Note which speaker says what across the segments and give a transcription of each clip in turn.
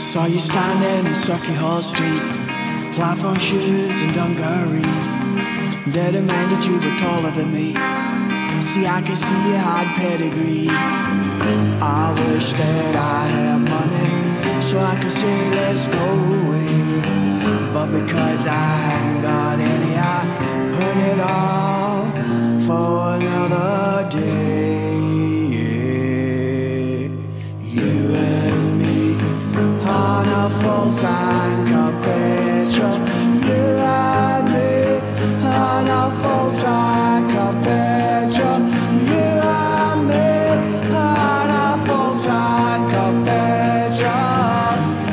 Speaker 1: Saw you standing in Sucky Hall Street, platform shoes and dungarees. Didn't mind that you were taller than me. See, I could see you had pedigree. I wish that I had money so I could say let's go away. But because I hadn't got any, I put it all for another day. You and me on a full tank of petrol. You and me on a full tank of petrol. You and me on a full tank of petrol.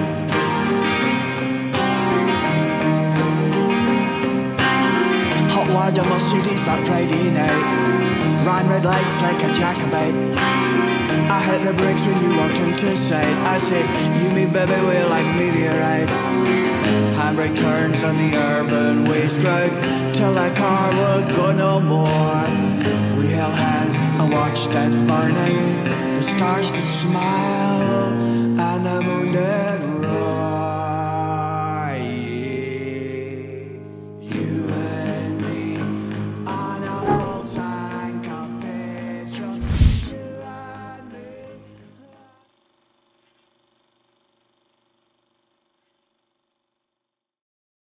Speaker 1: Hot wired in Mercedes that Friday night, ran red lights like a Jacobite. I hit the brakes when you walked into sight. I said, you me baby, we're like meteorites. Handbrake turns on the urban waste ground till the car would go no more. We held hands and watched it burning. The stars did smile and the moon did